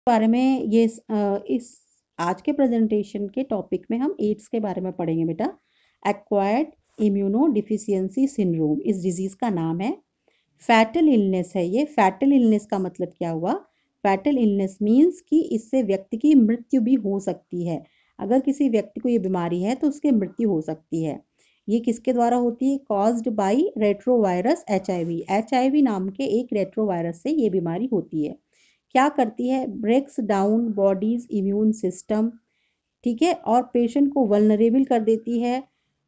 बारे में इस आज के प्रेजेंटेशन के टॉपिक में हम एड्स के बारे में पढ़ेंगे बेटा। एक्वायर्ड इम्यूनो डिफिशियंसी सिंड्रोम इस डिजीज का नाम है। फैटल इलनेस है ये। फैटल इलनेस का मतलब क्या हुआ? फैटल इलनेस मीन्स कि इससे व्यक्ति की मृत्यु भी हो सकती है। अगर किसी व्यक्ति को ये बीमारी है तो उसकी मृत्यु हो सकती है। ये किसके द्वारा होती है? Caused by retrovirus HIV। HIV नाम के एक रेट्रोवायरस से ये बीमारी होती है। क्या करती है? Breaks down body's immune system, ठीक है, और पेशेंट को वल्नरेबल कर देती है।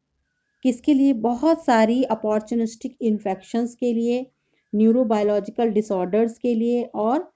किसके लिए? बहुत सारी अपॉर्चुनिस्टिक इन्फेक्शंस के लिए, न्यूरोबायोलॉजिकल डिसऑर्डर्स के लिए, और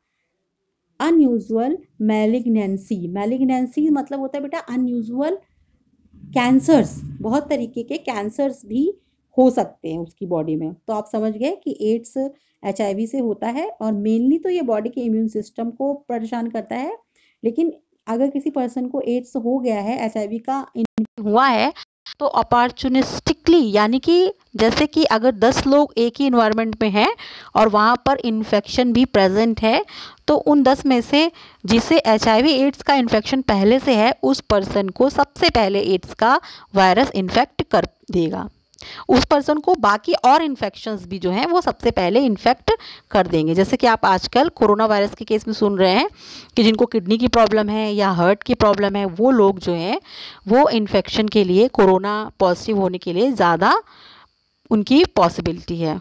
अनयूजुअल मैलिग्नेंसी। मैलिग्नेंसी मतलब होता है बेटा अनयूजुअल कैंसर्स। बहुत तरीके के कैंसर्स भी हो सकते हैं उसकी बॉडी में। तो आप समझ गए कि एड्स HIV से होता है, और मेनली तो ये बॉडी के इम्यून सिस्टम को परेशान करता है। लेकिन अगर किसी पर्सन को एड्स हो गया है, HIV का हुआ है, तो अपॉर्चुनिस्टिकली, यानी कि जैसे कि अगर 10 लोग एक ही इन्वायरमेंट में हैं और वहाँ पर इन्फेक्शन भी प्रेजेंट है, तो उन 10 में से जिसे HIV एड्स का इन्फेक्शन पहले से है, उस पर्सन को सबसे पहले एड्स का वायरस इन्फेक्ट कर देगा। उस पर्सन को बाकी और इन्फेक्शंस भी जो हैं वो सबसे पहले इन्फेक्ट कर देंगे। जैसे कि आप आजकल कोरोना वायरस के केस में सुन रहे हैं कि जिनको किडनी की प्रॉब्लम है या हार्ट की प्रॉब्लम है, वो लोग जो हैं वो इन्फेक्शन के लिए, कोरोना पॉजिटिव होने के लिए ज़्यादा उनकी पॉसिबिलिटी है।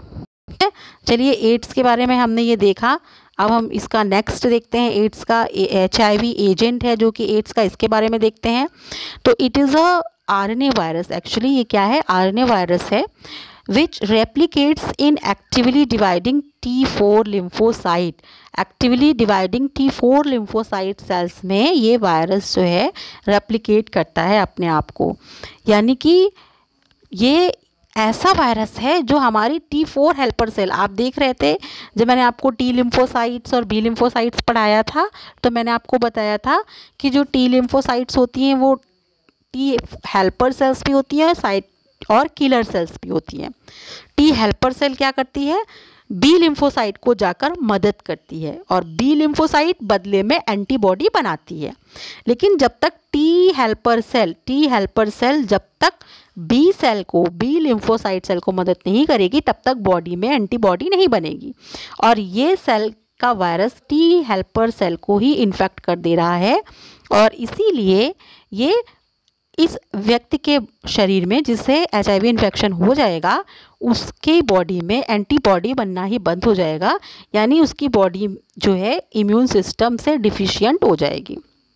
चलिए, एड्स के बारे में हमने ये देखा। अब हम इसका नेक्स्ट देखते हैं। एड्स का HIV एजेंट है जो कि एड्स का, इसके बारे में देखते हैं। तो it is a RNA virus. Actually ये क्या है? RNA वायरस है which replicates in actively dividing T4 lymphocyte. Actively dividing T4 lymphocyte cells में ये वायरस जो है रेप्लिकेट करता है अपने आप को। यानी कि ये ऐसा वायरस है जो हमारी T4 हेल्पर सेल, आप देख रहे थे जब मैंने आपको T लिम्फोसाइट्स और B लिम्फोसाइट्स पढ़ाया था, तो मैंने आपको बताया था कि जो T लिम्फोसाइट्स होती हैं वो T हेल्पर सेल्स भी होती है और किलर सेल्स भी होती हैं। T हेल्पर सेल क्या करती है? B लिम्फोसाइट को जाकर मदद करती है, और B लिम्फोसाइट बदले में एंटीबॉडी बनाती है। लेकिन जब तक T हेल्पर सेल जब तक B सेल को, B लिम्फोसाइट सेल को मदद नहीं करेगी, तब तक बॉडी में एंटीबॉडी नहीं बनेगी। और ये सेल का वायरस T हेल्पर सेल को ही इन्फेक्ट कर दे रहा है, और इसीलिए ये इस व्यक्ति के शरीर में जिससे HIV इन्फेक्शन हो जाएगा, उसके बॉडी में एंटीबॉडी बनना ही बंद हो जाएगा। यानी उसकी बॉडी जो है इम्यून सिस्टम से डिफिशिएंट हो जाएगी।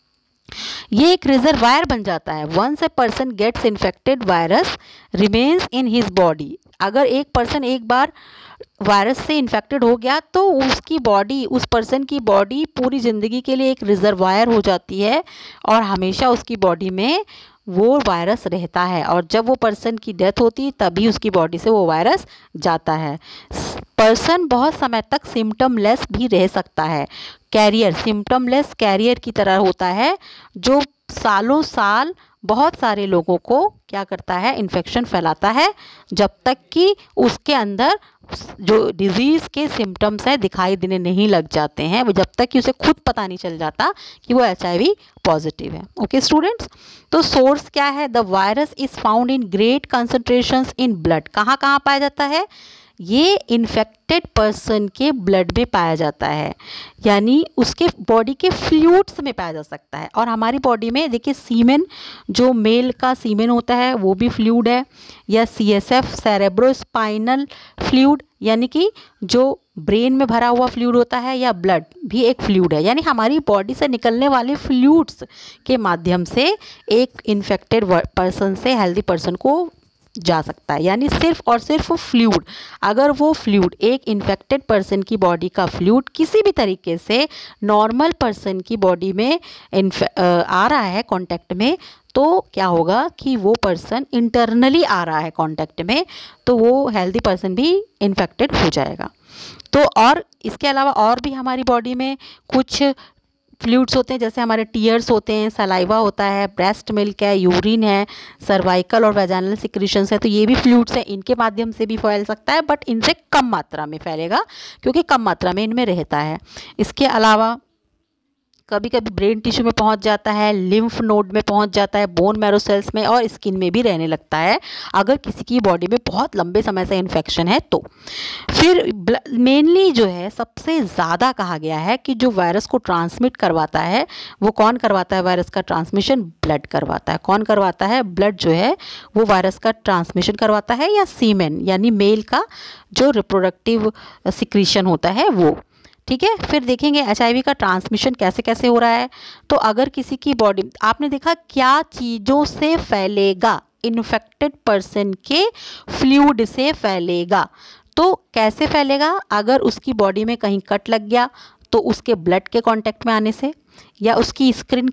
ये एक रिजर्वायर बन जाता है। Once a person gets infected, virus remains in his body. अगर एक पर्सन एक बार वायरस से इन्फेक्टेड हो गया तो उसकी बॉडी, उस पर्सन की बॉडी पूरी ज़िंदगी के लिए एक रिजर्वायर हो जाती है, और हमेशा उसकी बॉडी में वो वायरस रहता है। और जब वो पर्सन की डेथ होती है तभी उसकी बॉडी से वो वायरस जाता है। पर्सन बहुत समय तक सिम्टमलेस भी रह सकता है। कैरियर, सिम्टमलेस कैरियर की तरह होता है, जो सालों साल बहुत सारे लोगों को क्या करता है? इन्फेक्शन फैलाता है, जब तक कि उसके अंदर जो डिजीज़ के सिम्टम्स हैं दिखाई देने नहीं लग जाते हैं, वो जब तक कि उसे खुद पता नहीं चल जाता कि वो HIV पॉजिटिव है। ओके स्टूडेंट्स, तो सोर्स क्या है? The virus is found in great concentrations in blood. कहाँ कहाँ पाया जाता है? ये इन्फेक्टेड पर्सन के ब्लड में पाया जाता है, यानी उसके बॉडी के फ्लूइड्स में पाया जा सकता है। और हमारी बॉडी में देखिए, सीमेन, जो मेल का सीमेन होता है वो भी फ्लूइड है, या CSF सेरेब्रोस्पाइनल फ्लूइड, यानी कि जो ब्रेन में भरा हुआ फ्लूइड होता है, या ब्लड भी एक फ्लूइड है। यानी हमारी बॉडी से निकलने वाले फ्लूइड्स के माध्यम से एक इन्फेक्टेड पर्सन से हेल्दी पर्सन को जा सकता है। यानी सिर्फ और सिर्फ फ्लूइड, अगर वो फ्लूइड, एक इन्फेक्टेड पर्सन की बॉडी का फ्लूइड किसी भी तरीके से नॉर्मल पर्सन की बॉडी में आ रहा है कांटेक्ट में, तो क्या होगा कि वो पर्सन इंटरनली आ रहा है कांटेक्ट में, तो वो हेल्दी पर्सन भी इन्फेक्टेड हो जाएगा। तो और इसके अलावा और भी हमारी बॉडी में कुछ फ्लूइड्स होते हैं, जैसे हमारे टीयर्स होते हैं, सलाइवा होता है, ब्रेस्ट मिल्क है, यूरिन है, सर्वाइकल और वेजाइनल सिक्रीशंस है। तो ये भी फ्लूइड्स हैं, इनके माध्यम से भी फैल सकता है, बट इनसे कम मात्रा में फैलेगा क्योंकि कम मात्रा में इनमें रहता है। इसके अलावा कभी कभी ब्रेन टिश्यू में पहुंच जाता है, लिम्फ नोड में पहुंच जाता है, बोन मैरो सेल्स में और स्किन में भी रहने लगता है अगर किसी की बॉडी में बहुत लंबे समय से इन्फेक्शन है तो। फिर मेनली जो है सबसे ज़्यादा कहा गया है कि जो वायरस को ट्रांसमिट करवाता है वो कौन करवाता है, वायरस का ट्रांसमिशन ब्लड करवाता है। कौन करवाता है? ब्लड जो है वो वायरस का ट्रांसमिशन करवाता है, या सीमेन यानी मेल का जो रिप्रोडक्टिव सिक्रीशन होता है वो। ठीक है, फिर देखेंगे एचआईवी का ट्रांसमिशन कैसे कैसे हो रहा है। तो अगर किसी की बॉडी, आपने देखा क्या चीज़ों से फैलेगा, इन्फेक्टेड पर्सन के फ्लूइड से फैलेगा। तो कैसे फैलेगा? अगर उसकी बॉडी में कहीं कट लग गया तो उसके ब्लड के कांटेक्ट में आने से, या उसकी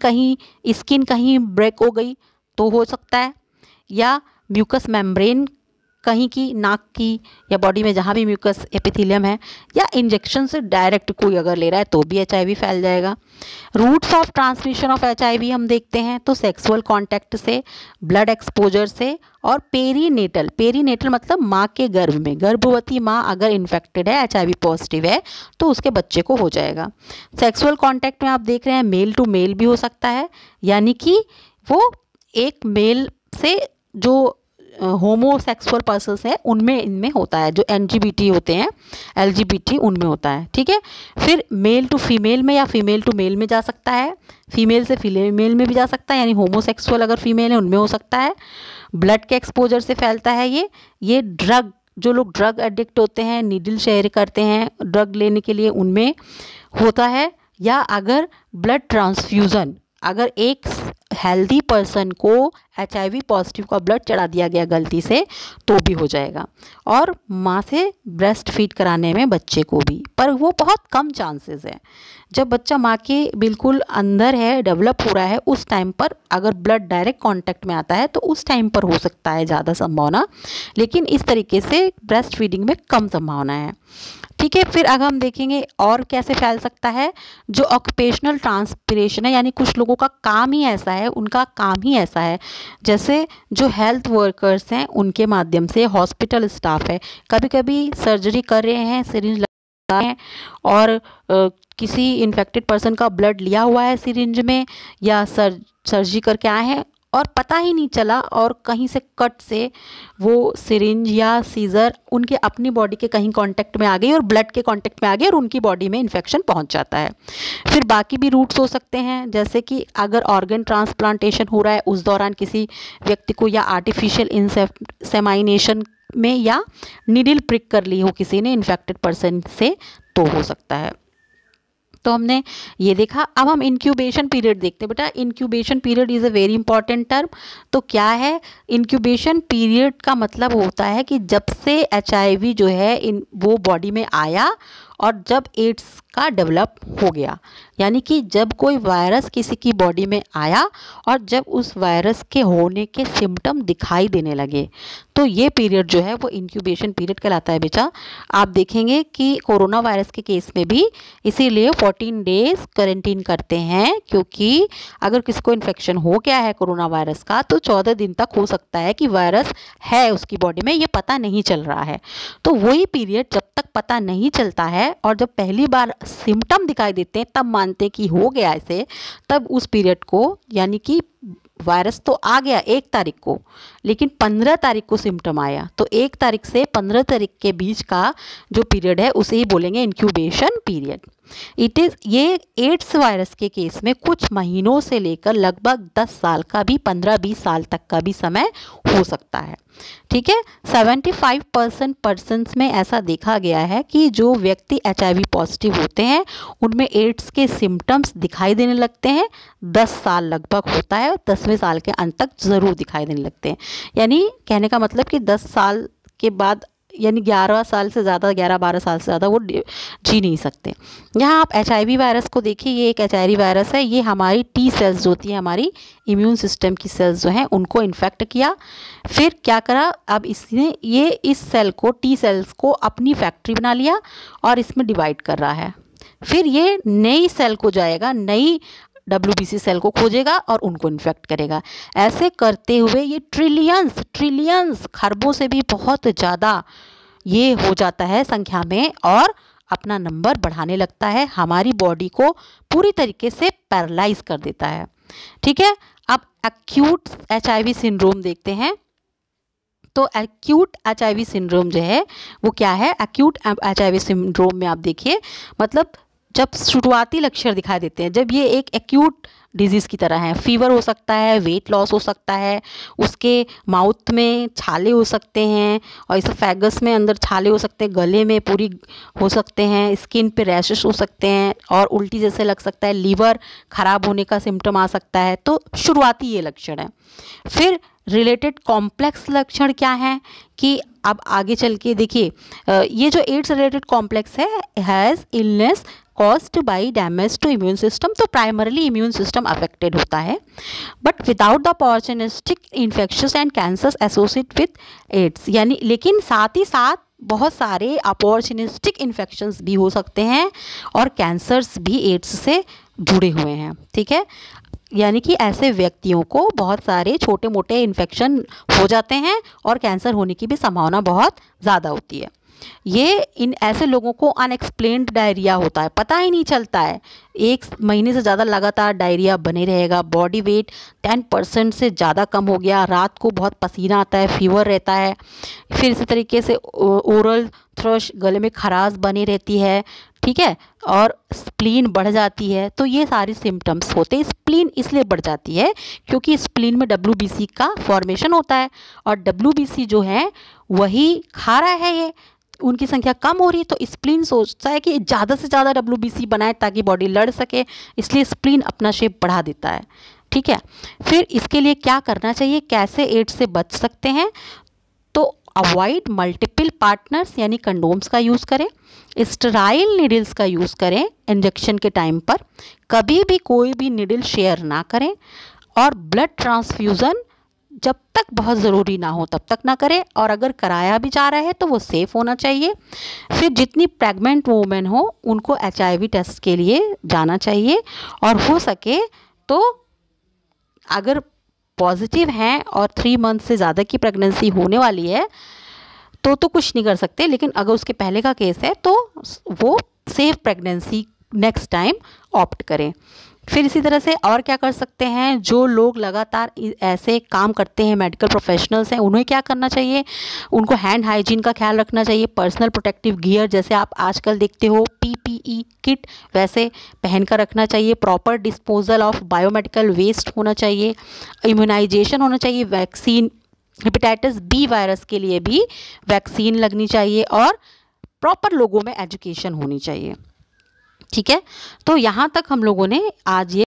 स्किन कहीं ब्रेक हो गई तो हो सकता है, या म्यूकस मेम्ब्रेन कहीं की, नाक की या बॉडी में जहाँ भी म्यूकस एपिथेलियम है, या इंजेक्शन से डायरेक्ट कोई अगर ले रहा है तो भी एचआईवी फैल जाएगा। Routes of transmission of HIV हम देखते हैं तो सेक्सुअल कांटेक्ट से, ब्लड एक्सपोजर से, और पेरीनेटल मतलब माँ के गर्भ में, गर्भवती माँ अगर इन्फेक्टेड है, एचआईवी पॉजिटिव है तो उसके बच्चे को हो जाएगा। सेक्सुअल कांटेक्ट में आप देख रहे हैं मेल टू मेल भी हो सकता है, यानी कि वो एक मेल से जो होमोसेक्सुअल पर्सन्स हैं उनमें इनमें होता है, जो एलजीबीटी होते हैं, एलजीबीटी उनमें होता है। ठीक है, फिर मेल टू फीमेल में या फीमेल टू मेल में जा सकता है, फीमेल से फीमेल में भी जा सकता है, यानी होमोसेक्सुअल अगर फीमेल है उनमें हो सकता है। ब्लड के एक्सपोजर से फैलता है ये ड्रग, जो लोग ड्रग एडिक्ट होते हैं, नीडल शेयर करते हैं ड्रग लेने के लिए, उनमें होता है। या अगर ब्लड ट्रांसफ्यूज़न, अगर एक हेल्दी पर्सन को एचआईवी पॉजिटिव का ब्लड चढ़ा दिया गया गलती से तो भी हो जाएगा। और माँ से ब्रेस्ट फीड कराने में बच्चे को भी, पर वो बहुत कम चांसेस है। जब बच्चा माँ के बिल्कुल अंदर है, डेवलप हो रहा है, उस टाइम पर अगर ब्लड डायरेक्ट कांटेक्ट में आता है तो उस टाइम पर हो सकता है ज़्यादा संभावना, लेकिन इस तरीके से ब्रेस्ट फीडिंग में कम संभावना है। ठीक है, फिर अगर हम देखेंगे और कैसे फैल सकता है, जो ऑक्यूपेशनल ट्रांसपिरेशन है, यानी कुछ लोगों का काम ही ऐसा है, उनका काम ही ऐसा है, जैसे जो हेल्थ वर्कर्स हैं उनके माध्यम से, हॉस्पिटल स्टाफ है, कभी कभी सर्जरी कर रहे हैं, सिरिंज लगा रहे हैं और किसी इन्फेक्टेड पर्सन का ब्लड लिया हुआ है सिरिंज में, या सर्जरी करके आए हैं और पता ही नहीं चला, और कहीं से कट से वो सिरिंज या सीज़र उनके अपनी बॉडी के कहीं कांटेक्ट में आ गई और ब्लड के कांटेक्ट में आ गई और उनकी बॉडी में इन्फेक्शन पहुंच जाता है। फिर बाकी भी रूट्स हो सकते हैं, जैसे कि अगर ऑर्गन ट्रांसप्लांटेशन हो रहा है उस दौरान किसी व्यक्ति को, या आर्टिफिशियल इंसेमिनेशन में, या नीडल प्रिक कर ली हो किसी ने इन्फेक्टेड पर्सन से तो हो सकता है। तो हमने ये देखा। अब हम इंक्यूबेशन पीरियड देखते हैं। बेटा incubation period is a very important term. तो क्या है इंक्यूबेशन पीरियड? का मतलब होता है कि जब से एचआईवी जो है वो बॉडी में आया और जब एड्स का डेवलप हो गया, यानी कि जब कोई वायरस किसी की बॉडी में आया और जब उस वायरस के होने के सिम्टम दिखाई देने लगे, तो ये पीरियड जो है वो इंक्यूबेशन पीरियड कहलाता है। बेटा आप देखेंगे कि कोरोना वायरस के केस में भी इसीलिए 14 डेज क्वारंटीन करते हैं, क्योंकि अगर किसी को इन्फेक्शन हो गया है कोरोना वायरस का तो 14 दिन तक हो सकता है कि वायरस है उसकी बॉडी में, ये पता नहीं चल रहा है। तो वही पीरियड जब तक पता नहीं चलता है और जब पहली बार सिम्टम दिखाई देते हैं तब मानते हैं कि हो गया ऐसे, तब उस पीरियड को, यानी कि वायरस तो आ गया 1 तारीख को, लेकिन 15 तारीख को सिम्टम आया, तो 1 तारीख से 15 तारीख के बीच का जो पीरियड है उसे ही बोलेंगे इंक्यूबेशन पीरियड। ये एड्स वायरस के केस में कुछ महीनों से लेकर लगभग 10 साल का भी, 15-20 साल तक का भी समय हो सकता है। ठीक है, 75% पर्सन्स में ऐसा देखा गया है कि जो व्यक्ति एचआईवी पॉजिटिव होते हैं उनमें एड्स के सिम्टम्स दिखाई देने लगते हैं 10 साल लगभग होता है, 10वें साल के अंत तक ज़रूर दिखाई देने लगते हैं। यानी कहने का मतलब कि 10 साल के बाद, यानी 11 साल से ज़्यादा, 11-12 साल से ज़्यादा वो जी नहीं सकते। यहाँ आप एचआईवी वायरस को देखिए, ये एक एचआईवी वायरस है, ये हमारी टी सेल्स जो होती है, हमारी इम्यून सिस्टम की सेल्स जो हैं उनको इन्फेक्ट किया। फिर क्या करा, अब इसने ये इस सेल को, टी सेल्स को अपनी फैक्ट्री बना लिया और इसमें डिवाइड कर रहा है। फिर ये नई सेल को जाएगा, नई WBC सेल को खोजेगा और उनको इन्फेक्ट करेगा। ऐसे करते हुए ये ट्रिलियंस खरबों से भी बहुत ज़्यादा ये हो जाता है संख्या में, और अपना नंबर बढ़ाने लगता है, हमारी बॉडी को पूरी तरीके से पैरालाइज कर देता है। ठीक है, अब एक्यूट HIV सिंड्रोम देखते हैं। तो एक्यूट HIV सिंड्रोम जो है वो क्या है? एक्यूट HIV सिंड्रोम में आप देखिए, मतलब जब शुरुआती लक्षण दिखाई देते हैं, जब ये एक एक्यूट डिजीज़ की तरह है, फीवर हो सकता है, वेट लॉस हो सकता है, उसके माउथ में छाले हो सकते हैं और इसोफेगस में अंदर छाले हो सकते हैं, गले में पूरी हो सकते हैं, स्किन पे रैशेस हो सकते हैं और उल्टी जैसे लग सकता है, लीवर खराब होने का सिम्टम आ सकता है। तो शुरुआती ये लक्षण है। फिर रिलेटेड कॉम्प्लेक्स लक्षण क्या है कि अब आगे चल के देखिए, ये जो एड्स रिलेटेड कॉम्प्लेक्स है, has illness caused by damage to immune system. तो प्राइमरली इम्यून सिस्टम अफेक्टेड होता है, but without the opportunistic infections and cancers associate with AIDS, यानी लेकिन साथ ही साथ बहुत सारे अपॉर्चुनिस्टिक इन्फेक्शंस भी हो सकते हैं और कैंसर्स भी एड्स से जुड़े हुए हैं। ठीक है, यानी कि ऐसे व्यक्तियों को बहुत सारे छोटे मोटे इन्फेक्शन हो जाते हैं और कैंसर होने की भी संभावना बहुत ज़्यादा होती है। ये इन ऐसे लोगों को अनएक्सप्लेन्ड डायरिया होता है, पता ही नहीं चलता है, 1 महीने से ज़्यादा लगातार डायरिया बने रहेगा, बॉडी वेट 10% से ज़्यादा कम हो गया, रात को बहुत पसीना आता है, फीवर रहता है, फिर इसी तरीके से ओरल थ्रश, गले में खराश बनी रहती है। ठीक है, और स्प्लीन बढ़ जाती है। तो ये सारी सिम्टम्स होते हैं। स्प्लीन इसलिए बढ़ जाती है क्योंकि स्प्लीन में WBC का फॉर्मेशन होता है और WBC जो है वही खा रहा है, ये उनकी संख्या कम हो रही है, तो स्प्लीन सोचता है कि ज़्यादा से ज़्यादा WBC बनाए ताकि बॉडी लड़ सके, इसलिए स्प्लीन अपना शेप बढ़ा देता है। ठीक है, फिर इसके लिए क्या करना चाहिए, कैसे एड्स से बच सकते हैं? तो अवॉइड मल्टीपल पार्टनर्स यानी कंडोम्स का यूज़ करें, स्टेराइल नीडल्स का यूज़ करें इंजेक्शन के टाइम पर, कभी भी कोई भी नीडल शेयर ना करें और ब्लड ट्रांसफ्यूज़न जब तक बहुत ज़रूरी ना हो तब तक ना करें, और अगर कराया भी जा रहा है तो वो सेफ़ होना चाहिए। फिर जितनी प्रेग्नेंट वूमेन हो उनको HIV टेस्ट के लिए जाना चाहिए, और हो सके तो अगर पॉजिटिव हैं और 3 मंथ से ज़्यादा की प्रेगनेंसी होने वाली है तो कुछ नहीं कर सकते, लेकिन अगर उसके पहले का केस है तो वो safe pregnancy next time opt करें। फिर इसी तरह से और क्या कर सकते हैं, जो लोग लगातार ऐसे काम करते हैं, मेडिकल प्रोफेशनल्स हैं, उन्हें क्या करना चाहिए, उनको हैंड हाइजीन का ख्याल रखना चाहिए, पर्सनल प्रोटेक्टिव गियर जैसे आप आजकल देखते हो PPE किट वैसे पहन कर रखना चाहिए, proper disposal of biomedical waste होना चाहिए, इम्यूनाइजेशन होना चाहिए, वैक्सीन हेपेटाइटिस B वायरस के लिए भी वैक्सीन लगनी चाहिए और प्रॉपर लोगों में एजुकेशन होनी चाहिए। ठीक है, तो यहाँ तक हम लोगों ने आज ये